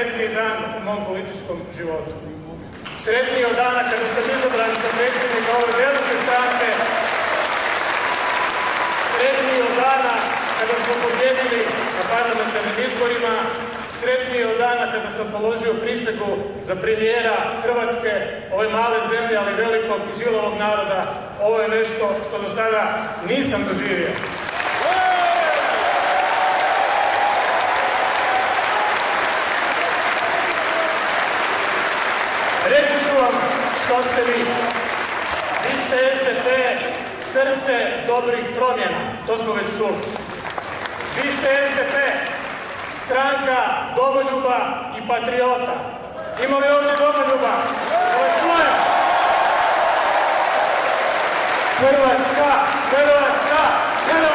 sretniji dan u mom političkom životu. Sretniji od dana kada sam izabran za predsjednika ove velike stranke, sretniji od dana kada smo pobjedili na parlamentarnim izborima, sretniji od dana kada sam položio prisegu za premijera Hrvatske, ove male zemlje, ali velikog i žilavog naroda. Ovo je nešto što do sada nisam doživio. Reći ću vam što ste vi. Vi ste SDP, srce dobrih promjena. To smo već čuli. Vi ste SDP, stranka domoljuba i patriota. Ima li ovdje domoljuba? Da vas čujem. Hrvatska, Hrvatska, Hrvatska.